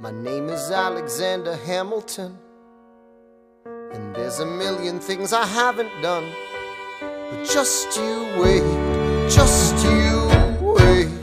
My name is Alexander Hamilton, and there's a million things I haven't done. But just you wait, just you